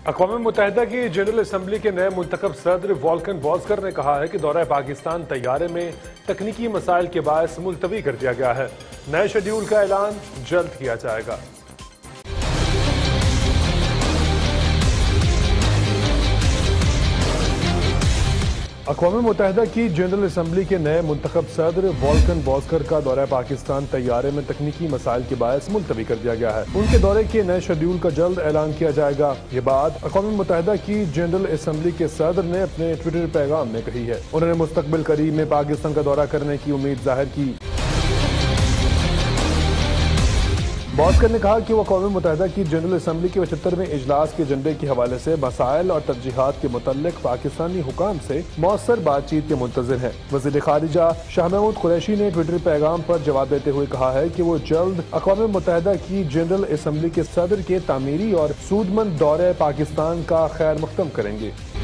اقوام متحدہ کی جنرل اسمبلی کے نئے منتخب صدر والکن بوزکر نے کہا ہے کہ دورہ پاکستان طیارے میں تکنیکی مسائل کے باعث ملتوی کر دیا گیا ہے۔ نئے شیڈول کا اعلان جلد کیا جائے گا۔ اقوام متحدہ کی جنرل اسمبلی کے نئے منتخب صدر والکن بوزکر کا دورہ پاکستان طیارے میں تکنیکی مسائل کے باعث ملتوی کر دیا گیا ہے۔ ان کے دورے کے نئے شیڈول کا جلد اعلان کیا جائے گا۔ یہ بات اقوام متحدہ کی جنرل اسمبلی کے صدر نے اپنے ٹویٹر پیغام میں کہی ہے۔ انہوں نے مستقبل قریب میں پاکستان کا دورہ کرنے کی امید ظاہر کی۔ بوزکر نے کہا کہ وہ اقوام متحدہ کی جنرل اسمبلی کے 75ویں اجلاس کے ایجنڈے کے حوالے سے مسائل اور ترجیحات کے متعلق پاکستانی حکام سے مؤثر بات چیت کے منتظر ہیں۔ وزیر خارجہ شاہ محمود قریشی نے ٹویٹر پیغام پر جواب دیتے ہوئے کہا ہے کہ وہ جلد اقوام متحدہ کی جنرل اسمبلی کے صدر کے تعمیری اور سودمند دورہ پاکستان کا خیر مقدم کریں گے۔